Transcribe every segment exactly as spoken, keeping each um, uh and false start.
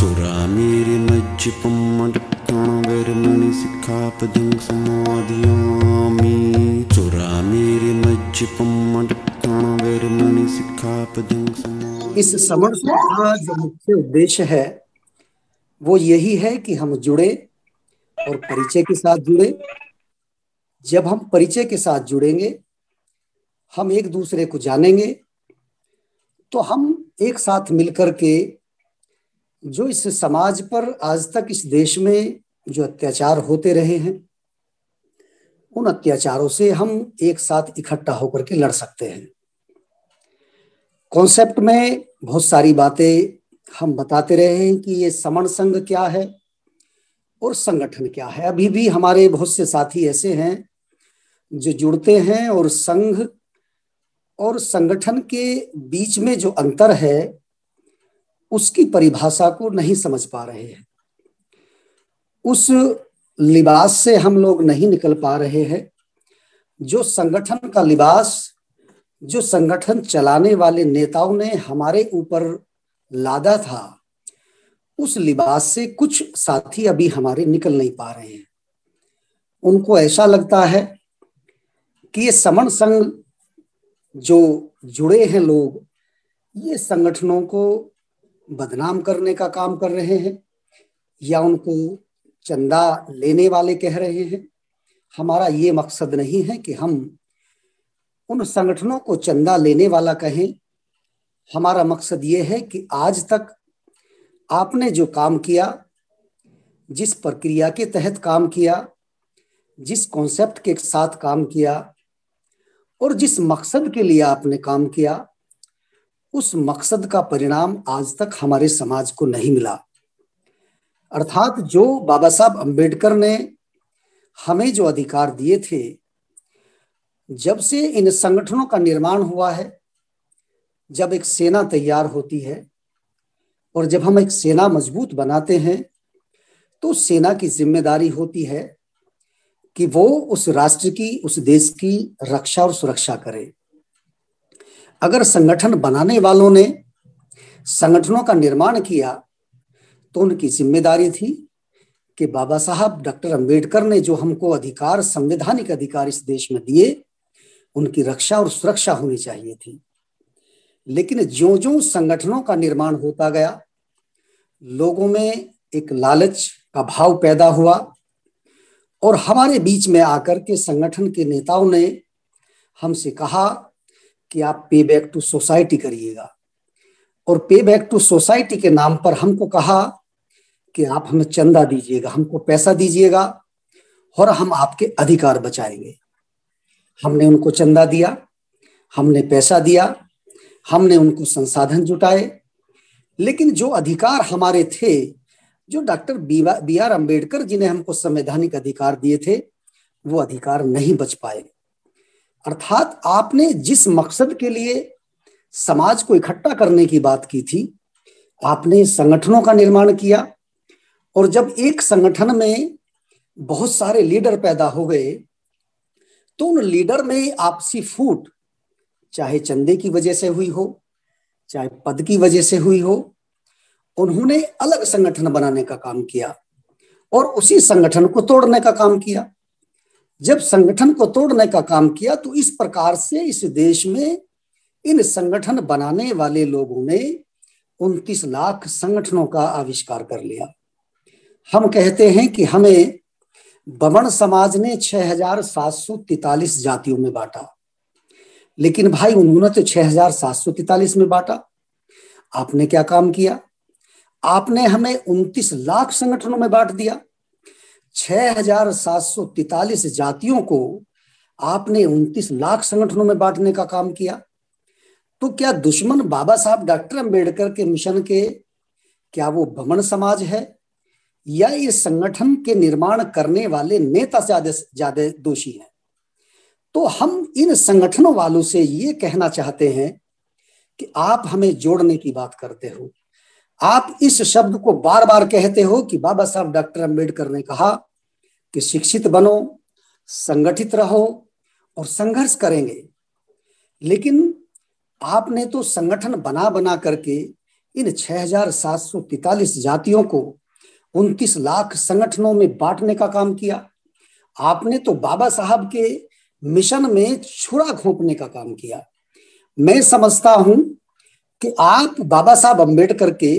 चुरा मेरे मज्ज पम्मटकण वेरमणि सिक्खापदं समाधियामि। चुरा मेरे मज्ज पम्मटकण वेरमणि सिक्खापदं समाधियामि। इस समण का जो मुख्य उद्देश्य है वो यही है कि हम जुड़े और परिचय के साथ जुड़े। जब हम परिचय के साथ जुड़ेंगे, हम एक दूसरे को जानेंगे, तो हम एक साथ मिलकर के जो इस समाज पर आज तक इस देश में जो अत्याचार होते रहे हैं, उन अत्याचारों से हम एक साथ इकट्ठा होकर के लड़ सकते हैं। कॉन्सेप्ट में बहुत सारी बातें हम बताते रहे हैं कि ये समण संघ क्या है और संगठन क्या है। अभी भी हमारे बहुत से साथी ऐसे हैं जो जुड़ते हैं और संघ और संगठन के बीच में जो अंतर है उसकी परिभाषा को नहीं समझ पा रहे हैं। उस लिबास से हम लोग नहीं निकल पा रहे हैं जो संगठन का लिबास, जो संगठन चलाने वाले नेताओं ने हमारे ऊपर लादा था, उस लिबास से कुछ साथी अभी हमारे निकल नहीं पा रहे हैं। उनको ऐसा लगता है कि ये समण संघ जो जुड़े हैं लोग, ये संगठनों को बदनाम करने का काम कर रहे हैं या उनको चंदा लेने वाले कह रहे हैं। हमारा ये मकसद नहीं है कि हम उन संगठनों को चंदा लेने वाला कहें। हमारा मकसद ये है कि आज तक आपने जो काम किया, जिस प्रक्रिया के तहत काम किया, जिस कॉन्सेप्ट के साथ काम किया और जिस मकसद के लिए आपने काम किया, उस मकसद का परिणाम आज तक हमारे समाज को नहीं मिला। अर्थात जो बाबा साहब अंबेडकर ने हमें जो अधिकार दिए थे, जब से इन संगठनों का निर्माण हुआ है, जब एक सेना तैयार होती है और जब हम एक सेना मजबूत बनाते हैं, तो सेना की जिम्मेदारी होती है कि वो उस राष्ट्र की, उस देश की रक्षा और सुरक्षा करे। अगर संगठन बनाने वालों ने संगठनों का निर्माण किया तो उनकी जिम्मेदारी थी कि बाबा साहब डॉक्टर अंबेडकर ने जो हमको अधिकार, संवैधानिक अधिकार इस देश में दिए, उनकी रक्षा और सुरक्षा होनी चाहिए थी। लेकिन ज्यों ज्यों संगठनों का निर्माण होता गया, लोगों में एक लालच का भाव पैदा हुआ और हमारे बीच में आकर के संगठन के नेताओं ने हमसे कहा कि आप पे बैक टू सोसाइटी करिएगा, और पे बैक टू सोसाइटी के नाम पर हमको कहा कि आप हमें चंदा दीजिएगा, हमको पैसा दीजिएगा और हम आपके अधिकार बचाएंगे। हमने उनको चंदा दिया, हमने पैसा दिया, हमने उनको संसाधन जुटाए, लेकिन जो अधिकार हमारे थे, जो doctor B R Ambedkar ji ने हमको संवैधानिक अधिकार दिए थे, वो अधिकार नहीं बच पाए। अर्थात आपने जिस मकसद के लिए समाज को इकट्ठा करने की बात की थी, आपने संगठनों का निर्माण किया, और जब एक संगठन में बहुत सारे लीडर पैदा हो गए तो उन लीडर में आपसी फूट, चाहे चंदे की वजह से हुई हो, चाहे पद की वजह से हुई हो, उन्होंने अलग संगठन बनाने का काम किया और उसी संगठन को तोड़ने का काम किया। जब संगठन को तोड़ने का काम किया तो इस प्रकार से इस देश में इन संगठन बनाने वाले लोगों ने उनतीस लाख संगठनों का आविष्कार कर लिया। हम कहते हैं कि हमें बमन समाज ने छह हजार सात सौ तैतालीस जातियों में बांटा, लेकिन भाई उन्होंने तो छह हजार सात सौ तैतालीस में बांटा। आपने क्या काम किया? आपने हमें उनतीस लाख संगठनों में बांट दिया। छह हजार सात सौ तैतालीस जातियों को आपने उनतीस लाख संगठनों में बांटने का काम किया। तो क्या दुश्मन बाबा साहब डॉक्टर अंबेडकर के मिशन के, क्या वो बमन समाज है या ये संगठन के निर्माण करने वाले नेता ज्यादा ज्यादा दोषी हैं? तो हम इन संगठनों वालों से ये कहना चाहते हैं कि आप हमें जोड़ने की बात करते हो, आप इस शब्द को बार बार कहते हो कि बाबा साहब डॉक्टर अंबेडकर ने कहा कि शिक्षित बनो, संगठित रहो और संघर्ष करेंगे, लेकिन आपने तो संगठन बना बना करके इन छह हजार सात सौ तैतालीस जातियों को उनतीस लाख संगठनों में बांटने का काम किया। आपने तो बाबा साहब के मिशन में छुरा घोंपने का काम किया। मैं समझता हूं कि आप बाबा साहब अम्बेडकर के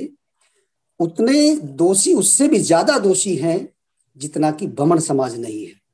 उतने दोषी, उससे भी ज्यादा दोषी हैं जितना कि बमन समाज नहीं है।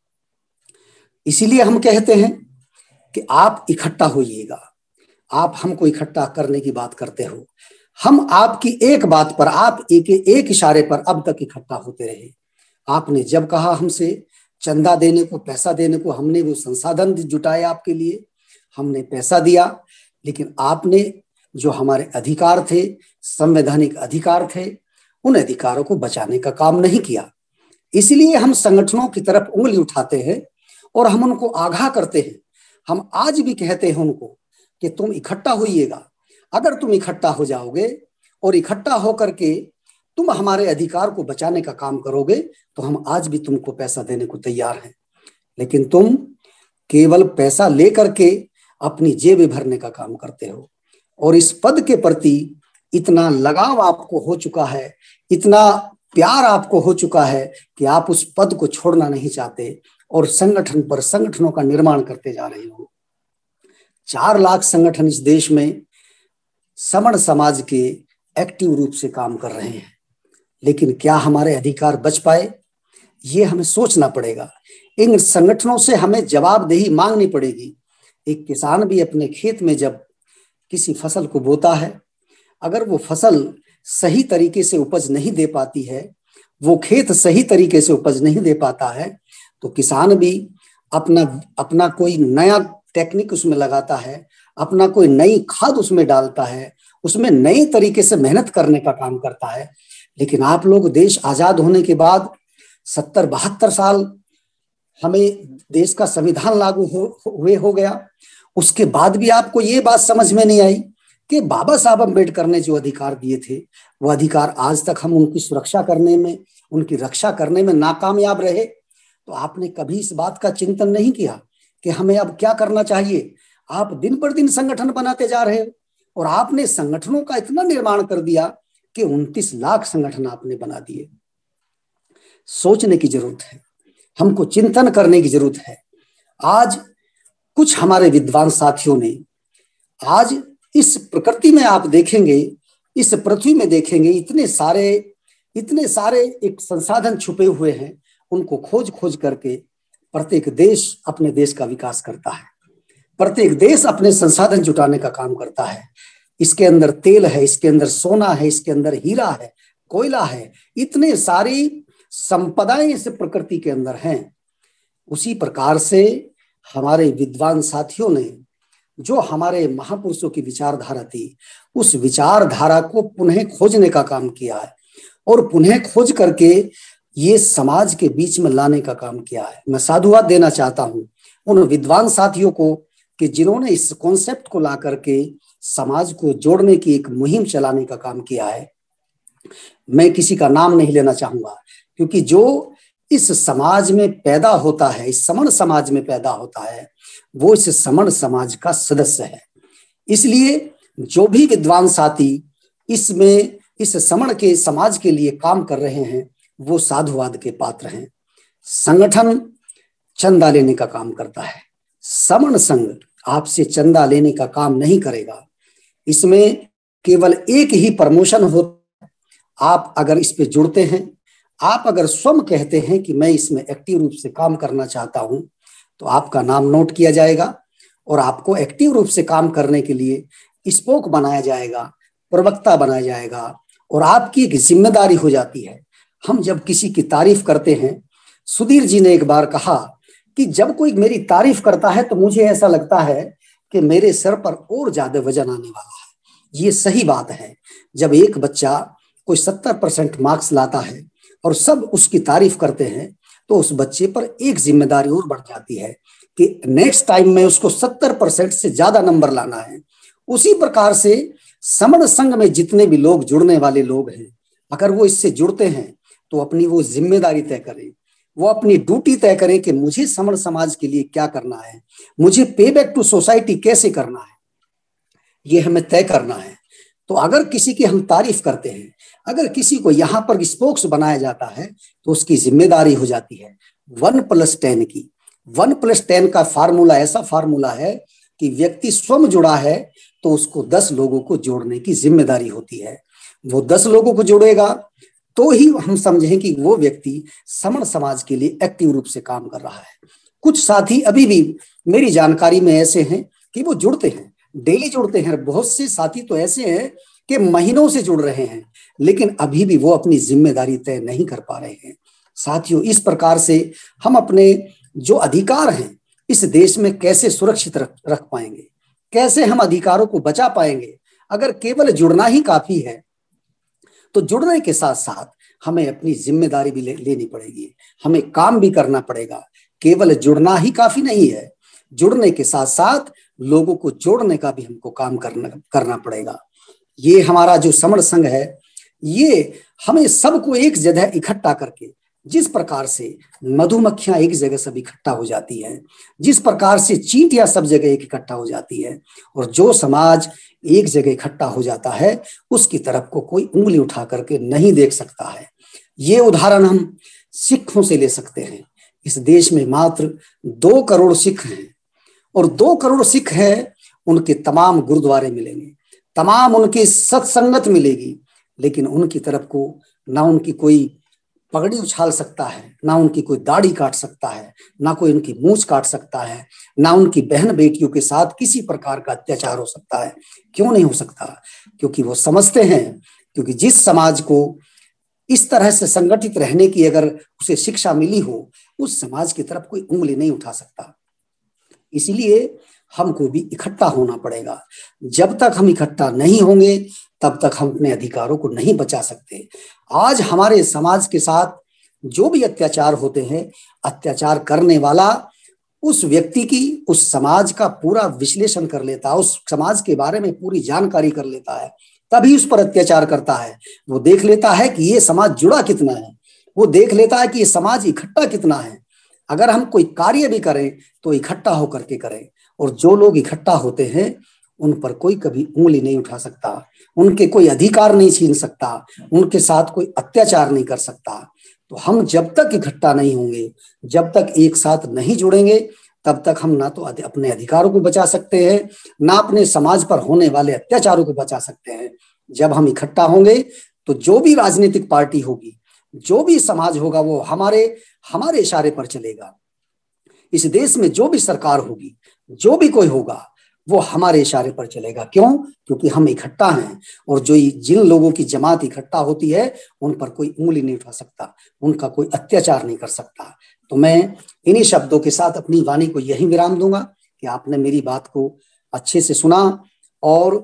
इसीलिए हम कहते हैं कि आप इकट्ठा होइएगा। आप हमको इकट्ठा करने की बात करते हो, हम आपकी एक बात पर, आप एक एक इशारे पर अब तक इकट्ठा होते रहे। आपने जब कहा हमसे चंदा देने को, पैसा देने को, हमने वो संसाधन जुटाए आपके लिए, हमने पैसा दिया, लेकिन आपने जो हमारे अधिकार थे, संवैधानिक अधिकार थे, उन अधिकारों को बचाने का काम नहीं किया। इसलिए हम संगठनों की तरफ उंगली उठाते हैं और हम उनको आगाह करते हैं। हम आज भी कहते हैं उनको कि तुम इकट्ठा होइएगा। अगर तुम इकट्ठा हो जाओगे और इकट्ठा होकर के तुम हमारे अधिकार को बचाने का काम करोगे तो हम आज भी तुमको पैसा देने को तैयार हैं। लेकिन तुम केवल पैसा लेकर के अपनी जेब भरने का काम करते हो और इस पद के प्रति इतना लगाव आपको हो चुका है, इतना प्यार आपको हो चुका है कि आप उस पद को छोड़ना नहीं चाहते और संगठन पर संगठनों का निर्माण करते जा रहे हो। चार लाख संगठन इस देश में समण समाज के एक्टिव रूप से काम कर रहे हैं, लेकिन क्या हमारे अधिकार बच पाए, ये हमें सोचना पड़ेगा। इन संगठनों से हमें जवाबदेही मांगनी पड़ेगी। एक किसान भी अपने खेत में जब किसी फसल को बोता है, अगर वो फसल सही तरीके से उपज नहीं दे पाती है, वो खेत सही तरीके से उपज नहीं दे पाता है, तो किसान भी अपना अपना कोई नया टेक्निक उसमें लगाता है, अपना कोई नई खाद उसमें डालता है, उसमें नए तरीके से मेहनत करने का काम करता है। लेकिन आप लोग देश आजाद होने के बाद सत्तर बहत्तर साल हमें देश का संविधान लागू हो, हुए हो गया, उसके बाद भी आपको ये बात समझ में नहीं आई कि बाबा साहब अम्बेडकर ने जो अधिकार दिए थे वो अधिकार आज तक हम उनकी सुरक्षा करने में, उनकी रक्षा करने में नाकामयाब रहे। तो आपने कभी इस बात का चिंतन नहीं किया कि हमें अब क्या करना चाहिए। आप दिन पर दिन संगठन बनाते जा रहे हो और आपने संगठनों का इतना निर्माण कर दिया कि उनतीस लाख संगठन आपने बना दिए। सोचने की जरूरत है, हमको चिंतन करने की जरूरत है। आज कुछ हमारे विद्वान साथियों ने, आज इस प्रकृति में आप देखेंगे, इस पृथ्वी में देखेंगे, इतने सारे इतने सारे एक संसाधन छुपे हुए हैं, उनको खोज खोज करके प्रत्येक देश अपने देश का विकास करता है, प्रत्येक देश अपने संसाधन जुटाने का काम करता है। इसके अंदर तेल है, इसके अंदर सोना है, इसके अंदर हीरा है, कोयला है, इतने सारी संपदाएं इस प्रकृति के अंदर हैं। उसी प्रकार से हमारे विद्वान साथियों ने जो हमारे महापुरुषों की विचारधारा थी, उस विचारधारा को पुनः खोजने का काम किया है और पुनः खोज करके ये समाज के बीच में लाने का काम किया है। मैं साधुवाद देना चाहता हूं उन विद्वान साथियों को कि जिन्होंने इस कॉन्सेप्ट को ला करके समाज को जोड़ने की एक मुहिम चलाने का काम किया है। मैं किसी का नाम नहीं लेना चाहूंगा, क्योंकि जो इस समाज में पैदा होता है, इस समण समाज में पैदा होता है, वो इस समण समाज का सदस्य है। इसलिए जो भी विद्वान साथी इसमें इस समण के समाज के लिए काम कर रहे हैं, वो साधुवाद के पात्र हैं। संगठन चंदा लेने का काम करता है, समण संघ आपसे चंदा लेने का काम नहीं करेगा। इसमें केवल एक ही प्रमोशन होता है। आप अगर इस पे जुड़ते हैं, आप अगर स्वयं कहते हैं कि मैं इसमें एक्टिव रूप से काम करना चाहता हूं, तो आपका नाम नोट किया जाएगा और आपको एक्टिव रूप से काम करने के लिए स्पोक बनाया जाएगा, प्रवक्ता बनाया जाएगा और आपकी एक जिम्मेदारी हो जाती है। हम जब किसी की तारीफ करते हैं, सुधीर जी ने एक बार कहा कि जब कोई मेरी तारीफ करता है तो मुझे ऐसा लगता है कि मेरे सर पर और ज्यादा वजन आने वाला है। ये सही बात है। जब एक बच्चा कोई सत्तर परसेंट मार्क्स लाता है और सब उसकी तारीफ करते हैं, तो उस बच्चे पर एक जिम्मेदारी और बढ़ जाती है कि नेक्स्ट टाइम में उसको सत्तर परसेंट से ज्यादा नंबर लाना है। उसी प्रकार से समण संघ में जितने भी लोग जुड़ने वाले लोग हैं, अगर वो इससे जुड़ते हैं तो अपनी वो जिम्मेदारी तय करें, वो अपनी ड्यूटी तय करें कि मुझे समण समाज के लिए क्या करना है, मुझे पे बैक टू सोसाइटी कैसे करना है, ये हमें तय करना है। तो अगर किसी की हम तारीफ करते हैं, अगर किसी को यहाँ पर स्पोक्स बनाया जाता है, तो उसकी जिम्मेदारी हो जाती है वन प्लस टेन की। वन प्लस टेन का फार्मूला ऐसा फार्मूला है कि व्यक्ति स्वयं जुड़ा है तो उसको दस लोगों को जोड़ने की जिम्मेदारी होती है। वो दस लोगों को जोड़ेगा तो ही हम समझें कि वो व्यक्ति समण समाज के लिए एक्टिव रूप से काम कर रहा है। कुछ साथी अभी भी मेरी जानकारी में ऐसे हैं कि वो जुड़ते हैं, डेली जुड़ते हैं। बहुत से साथी तो ऐसे हैं कि महीनों से जुड़ रहे हैं, लेकिन अभी भी वो अपनी जिम्मेदारी तय नहीं कर पा रहे हैं। साथियों, इस प्रकार से हम अपने जो अधिकार हैं इस देश में कैसे सुरक्षित रख, रख पाएंगे, कैसे हम अधिकारों को बचा पाएंगे? अगर केवल जुड़ना ही काफी है तो जुड़ने के साथ साथ हमें अपनी जिम्मेदारी भी ले, लेनी पड़ेगी, हमें काम भी करना पड़ेगा। केवल जुड़ना ही काफी नहीं है, जुड़ने के साथ साथ लोगों को जोड़ने का भी हमको काम करना करना पड़ेगा। ये हमारा जो समण संघ है, ये हमें सबको एक जगह इकट्ठा करके, जिस प्रकार से मधुमक्खियां एक जगह सब इकट्ठा हो जाती हैं, जिस प्रकार से चींटियां सब जगह एक इकट्ठा हो जाती है, और जो समाज एक जगह इकट्ठा हो जाता है उसकी तरफ को कोई उंगली उठा करके नहीं देख सकता है। ये उदाहरण हम सिखों से ले सकते हैं। इस देश में मात्र दो करोड़ सिख हैं, और दो करोड़ सिख हैं, उनके तमाम गुरुद्वारे मिलेंगे, तमाम उनकी सत्संगत मिलेगी, लेकिन उनकी तरफ को ना उनकी कोई पगड़ी उछाल सकता है, ना उनकी कोई दाढ़ी काट सकता है, ना कोई उनकी मूंछ काट सकता है, ना उनकी बहन बेटियों के साथ किसी प्रकार का अत्याचार हो सकता है। क्यों नहीं हो सकता? क्योंकि वो समझते हैं, क्योंकि जिस समाज को इस तरह से संगठित रहने की अगर उसे शिक्षा मिली हो, उस समाज की तरफ कोई उंगली नहीं उठा सकता। इसीलिए हमको भी इकट्ठा होना पड़ेगा। जब तक हम इकट्ठा नहीं होंगे तब तक हम अपने अधिकारों को नहीं बचा सकते। आज हमारे समाज के साथ जो भी अत्याचार होते हैं, अत्याचार करने वाला उस व्यक्ति की, उस समाज का पूरा विश्लेषण कर लेता है, उस समाज के बारे में पूरी जानकारी कर लेता है, तभी उस पर अत्याचार करता है। वो देख लेता है कि ये समाज जुड़ा कितना है, वो देख लेता है कि ये समाज इकट्ठा कितना है। अगर हम कोई कार्य भी करें तो इकट्ठा होकर के करें, और जो लोग इकट्ठा होते हैं उन पर कोई कभी उंगली नहीं उठा सकता, उनके कोई अधिकार नहीं छीन सकता, उनके साथ कोई अत्याचार नहीं कर सकता। तो हम जब तक इकट्ठा नहीं होंगे, जब तक एक साथ नहीं जुड़ेंगे, तब तक हम ना तो अपने अधिकारों को बचा सकते हैं, ना अपने समाज पर होने वाले अत्याचारों को बचा सकते हैं। जब हम इकट्ठा होंगे तो जो भी राजनीतिक पार्टी होगी, जो भी समाज होगा, वो हमारे हमारे इशारे पर चलेगा। इस देश में जो भी सरकार होगी, जो भी कोई होगा, वो हमारे इशारे पर चलेगा। क्यों? क्योंकि हम इकट्ठा हैं, और जो जिन लोगों की जमात इकट्ठा होती है उन पर कोई उंगली नहीं उठा सकता, उनका कोई अत्याचार नहीं कर सकता। तो मैं इन्हीं शब्दों के साथ अपनी वाणी को यही विराम दूंगा कि आपने मेरी बात को अच्छे से सुना। और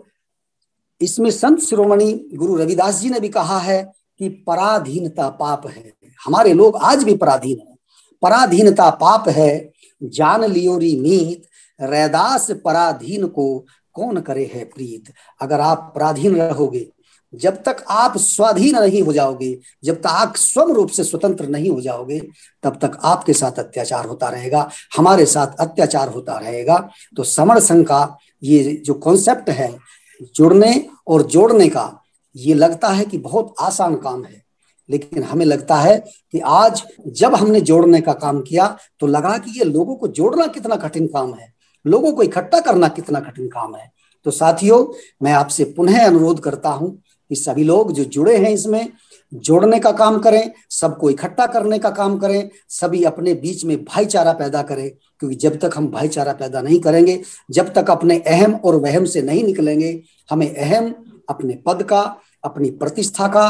इसमें संत शिरोमणि गुरु रविदास जी ने भी कहा है कि पराधीनता पाप है। हमारे लोग आज भी पराधीन हैं। पराधीनता पाप है, जान लियोरी मीत, रैदास पराधीन को कौन करे है प्रीत। अगर आप पराधीन रहोगे, जब तक आप स्वाधीन नहीं हो जाओगे, जब तक आप स्वयं रूप से स्वतंत्र नहीं हो जाओगे, तब तक आपके साथ अत्याचार होता रहेगा, हमारे साथ अत्याचार होता रहेगा। तो समण संघ का ये जो कॉन्सेप्ट है जुड़ने और जोड़ने का, ये लगता है कि बहुत आसान काम है, लेकिन हमें लगता है कि आज जब हमने जोड़ने का काम किया तो लगा कि ये लोगों को जोड़ना कितना कठिन काम है, लोगों को इकट्ठा करना कितना कठिन काम है। तो साथियों, मैं आपसे पुनः अनुरोध करता हूं कि सभी लोग जो जुड़े हैं इसमें जोड़ने का काम करें, सबको इकट्ठा करने का काम करें, सभी अपने बीच में भाईचारा पैदा करें। क्योंकि जब तक हम भाईचारा पैदा नहीं करेंगे, जब तक अपने अहम और वहम से नहीं निकलेंगे, हमें अहम अपने पद का, अपनी प्रतिष्ठा का,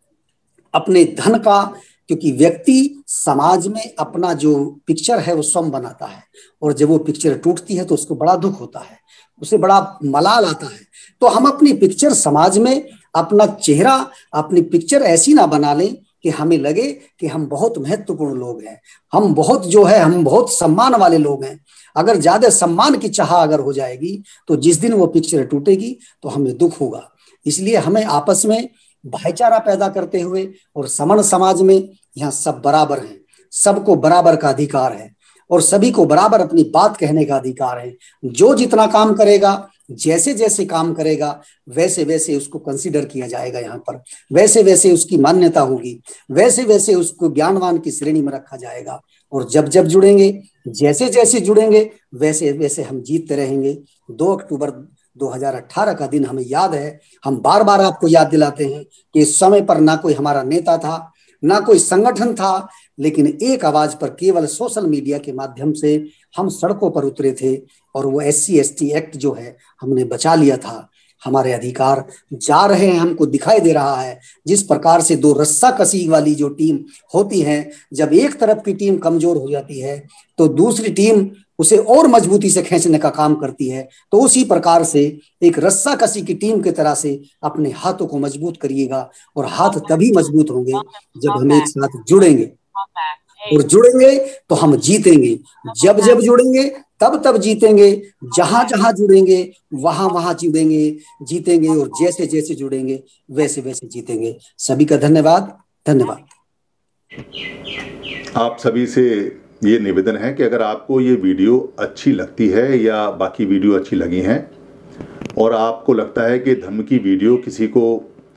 अपने धन का, क्योंकि व्यक्ति समाज में अपना जो पिक्चर है वो स्वयं बनाता है, और जब वो पिक्चर टूटती है तो उसको बड़ा दुख होता है, उसे बड़ा मलाल आता है। तो हम अपनी पिक्चर समाज में, अपना चेहरा, अपनी पिक्चर ऐसी ना बना लें कि हमें लगे कि हम बहुत महत्वपूर्ण लोग हैं, हम बहुत जो है हम बहुत सम्मान वाले लोग हैं। अगर ज्यादा सम्मान की चाह अगर हो जाएगी तो जिस दिन वो पिक्चर टूटेगी तो हमें दुख होगा। इसलिए हमें आपस में भाईचारा पैदा करते हुए, और समण समाज में यहाँ सब बराबर हैं, सबको बराबर का अधिकार है, और सभी को बराबर अपनी बात कहने का अधिकार है। जो जितना काम करेगा जैसे जैसे काम करेगा वैसे वैसे उसको कंसीडर किया जाएगा यहाँ पर, वैसे वैसे उसकी मान्यता होगी, वैसे वैसे उसको ज्ञानवान की श्रेणी में रखा जाएगा। और जब जब जुड़ेंगे, जैसे जैसे जुड़ेंगे वैसे वैसे हम जीतते रहेंगे। दो अक्टूबर दो हज़ार अठारह का दिन हमें याद है, हम बार बार आपको याद दिलाते हैं कि इस समय पर ना कोई हमारा नेता था, ना कोई संगठन था, लेकिन एक आवाज पर केवल सोशल मीडिया के माध्यम से हम सड़कों पर उतरे थे और वो S C S T act जो है हमने बचा लिया था। हमारे अधिकार जा रहे हैं, हमको दिखाई दे रहा है। जिस प्रकार से दो रस्सा कसी वाली जो टीम होती है, जब एक तरफ की टीम कमजोर हो जाती है तो दूसरी टीम उसे और मजबूती से खींचने का काम करती है, तो उसी प्रकार से एक रस्सा कसी की टीम की तरह से अपने हाथों को मजबूत करिएगा। और हाथ तभी मजबूत होंगे जब हम एक साथ जुड़ेंगे, और जुड़ेंगे तो हम जीतेंगे। जब जब जुड़ेंगे तब तब जीतेंगे, जहां जहां जुड़ेंगे वहां वहां जुड़ेंगे, जीतेंगे, और जैसे जैसे जुड़ेंगे वैसे वैसे जीतेंगे। सभी का धन्यवाद। धन्यवाद। आप सभी से ये निवेदन है कि अगर आपको ये वीडियो अच्छी लगती है या बाकी वीडियो अच्छी लगी हैं और आपको लगता है कि धम्म की वीडियो किसी को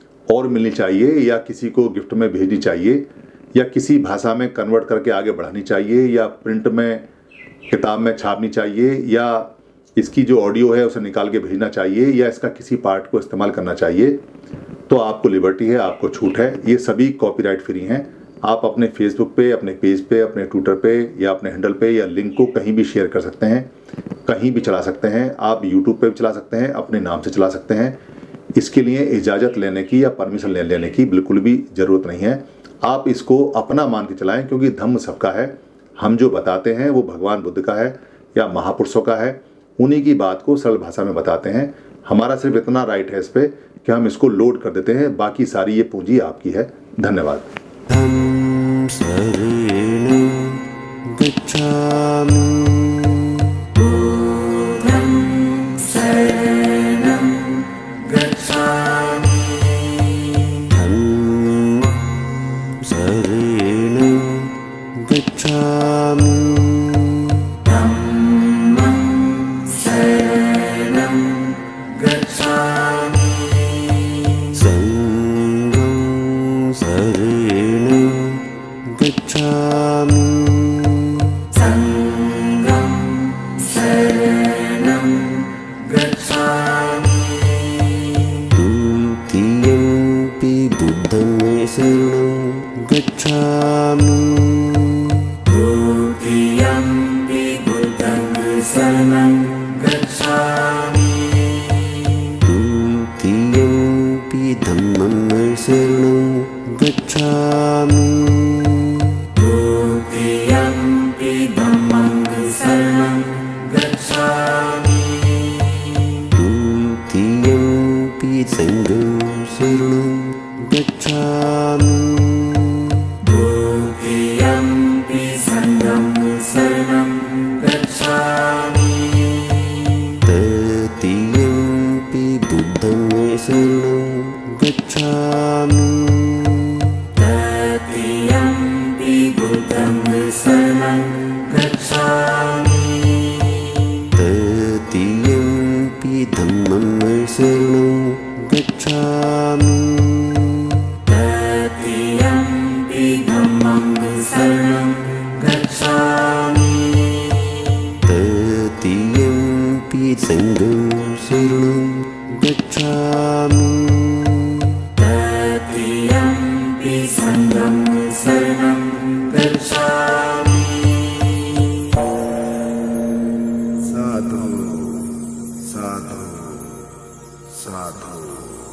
और मिलनी चाहिए या किसी को गिफ्ट में भेजनी चाहिए या किसी भाषा में कन्वर्ट करके आगे बढ़ानी चाहिए या प्रिंट में किताब में छापनी चाहिए या इसकी जो ऑडियो है उसे निकाल के भेजना चाहिए या इसका किसी पार्ट को इस्तेमाल करना चाहिए, तो आपको लिबर्टी है, आपको छूट है। ये सभी कॉपीराइट फ्री हैं। आप अपने फेसबुक पे, अपने पेज पे, अपने ट्विटर पे या अपने हैंडल पे या लिंक को कहीं भी शेयर कर सकते हैं, कहीं भी चला सकते हैं। आप यूट्यूब पे भी चला सकते हैं, अपने नाम से चला सकते हैं। इसके लिए इजाज़त लेने की या परमिशन ले लेने की बिल्कुल भी ज़रूरत नहीं है। आप इसको अपना मान के चलाएं, क्योंकि धम्म सबका है। हम जो बताते हैं वो भगवान बुद्ध का है या महापुरुषों का है, उन्हीं की बात को सरल भाषा में बताते हैं। हमारा सिर्फ इतना राइट है इस पर कि हम इसको लोड कर देते हैं, बाकी सारी ये पूंजी आपकी है। धन्यवाद। साधु साधु